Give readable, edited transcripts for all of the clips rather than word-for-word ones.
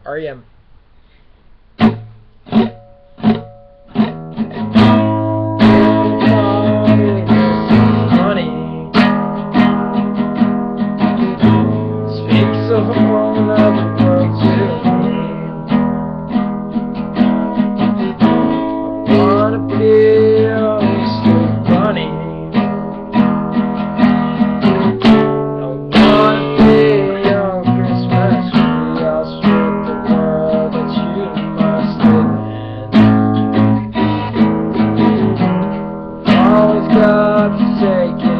REM. Speaks of a whole other world to me. I wanna be your sweet bunny. I wanna be your Christmas tree. I'll strip the world that you must live in. Always got to take it.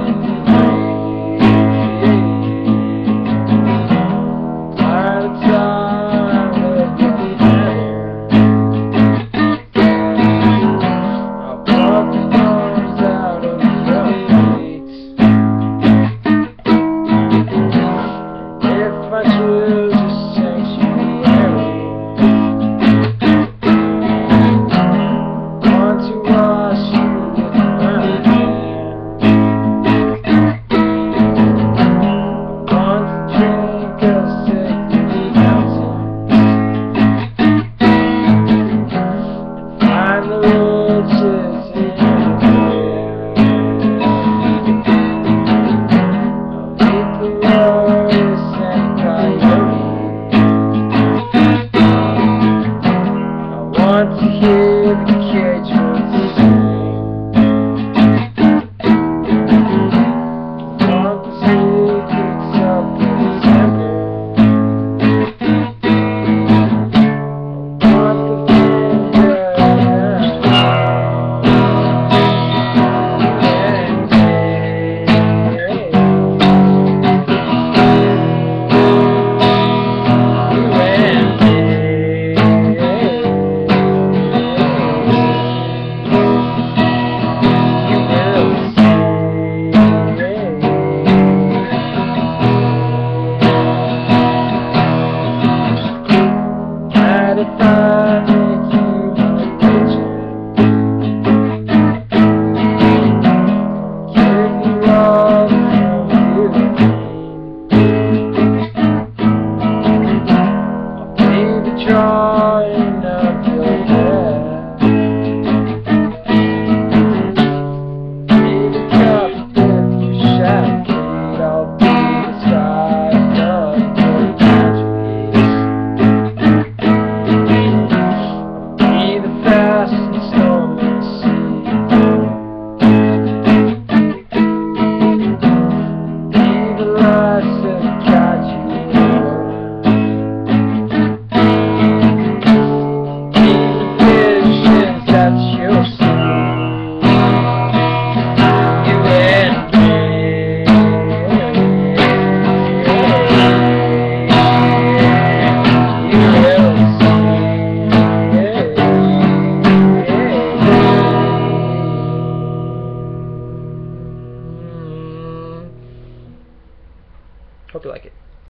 Want to hear the cage birds sing. Want the secrets of December. Want the if I make you my picture, give you all the you I'll be the drawing of your hair, be the cup if you shaft it, I'll be the sky of your dreams. Hope you like it.